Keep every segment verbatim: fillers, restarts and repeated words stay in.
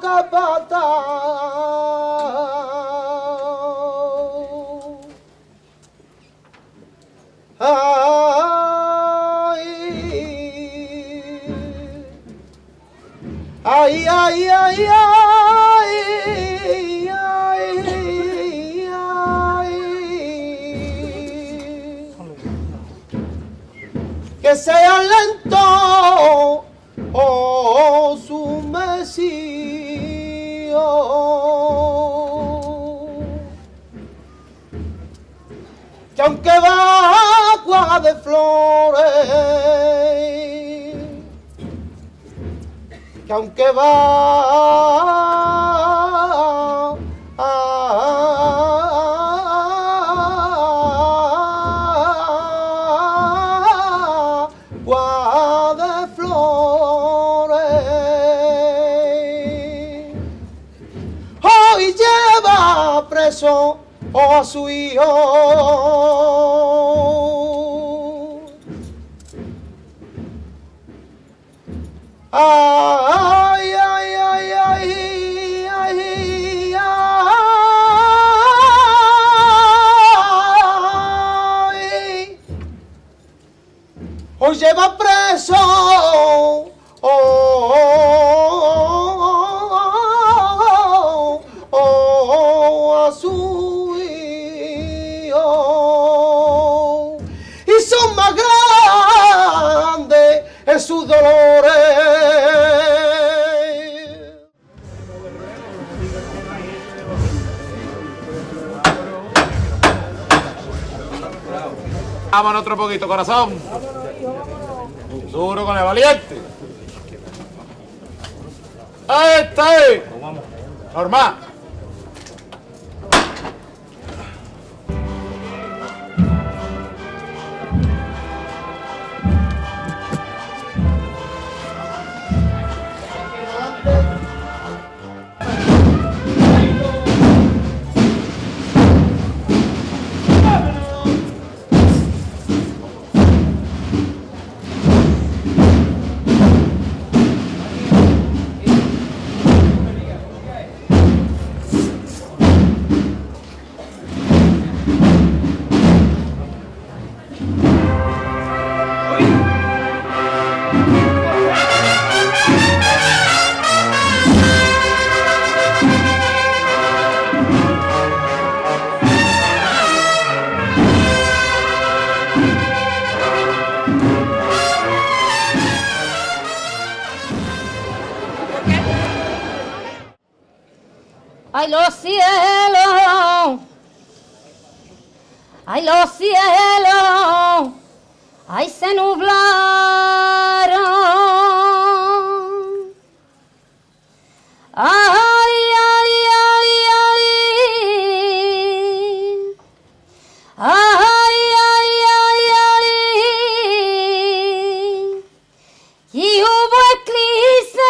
zapata. Ay, ay, ay, ay, ay, ay, ay, que sea lento oh, su mesío, que aunque va agua de flores, que aunque va agua de flores, hoy lleva preso oh, a su hijo. Ay, ay, ay, ay, ay, ay, hoy lleva preso oh, oh, oh, oh, a su hijo, y son más grandes en sus dolores. Vámonos otro poquito, corazón. Duro con el valiente. Ahí está. Normal. ¡Ay, los cielos! ¡Ay, los cielos! ¡Ay, se nublaron! ¡Ay, ay, ay, ay! ¡Ay, ay, ay, ay! Y hubo eclipse.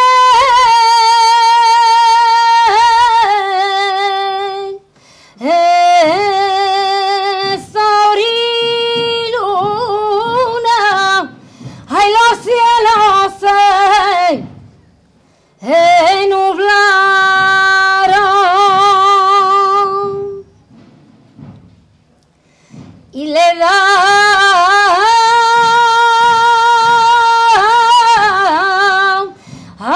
Y le da ah,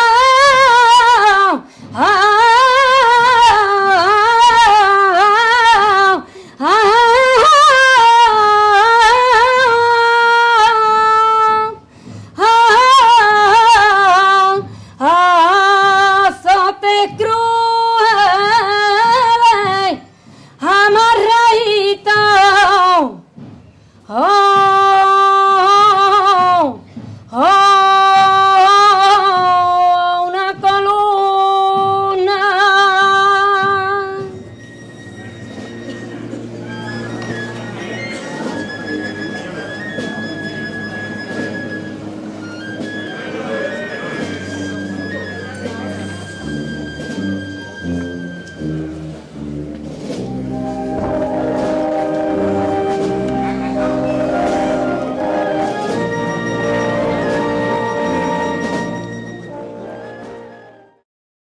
ah, ah, ah, azote cruel, amarradito. Oh.